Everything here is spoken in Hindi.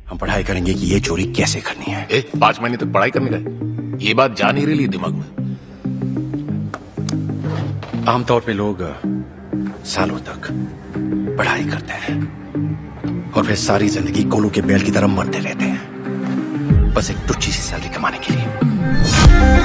हम पढ़ाई करेंगे कि ये चोरी कैसे करनी है। 5 महीने तक पढ़ाई करने का, ये बात जा नहीं रही दिमाग में। आमतौर पे लोग सालों तक पढ़ाई करते हैं और फिर सारी जिंदगी कोलू के बैल की तरह मरते रहते हैं, बस एक टुच्ची सी सैलरी कमाने के लिए।